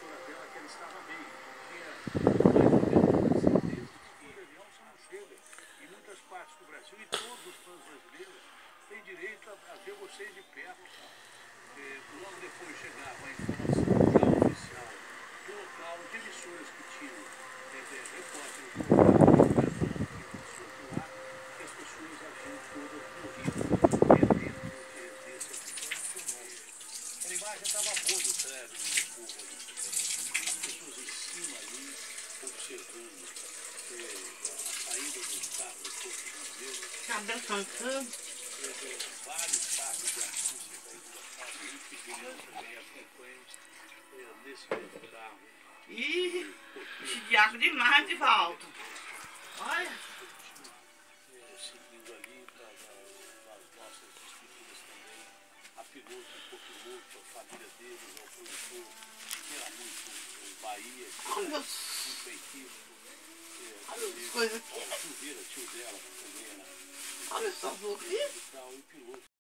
assessora dela que ela estava bem. Tinha mais ou menos certeza de que o avião só não chega em muitas partes do Brasil e todos os fãs brasileiros têm direito a ver vocês de perto. Logo depois chegava a informação já oficial do local de emissoras que tinham repórteres do local, que as pessoas haviam todas morrido dentro desse avião. A imagem estava boa do trânsito do povo ali. As pessoas em cima ali, observando a saída do carro do Corpo de Bombeiros. Cabelo cantando. Vários carros de artistas aí do local que também acompanham nesse mesmo carro. Ih, chidiaco demais de volta. Olha. Seguindo ali para as nossas despedidas também, a piloto, o copiloto, a família deles, ao produtor, que era muito Bahia, muito benquístico. Olha as coisas aqui. O tio dela também era. Olha só, vou aqui. E piloto.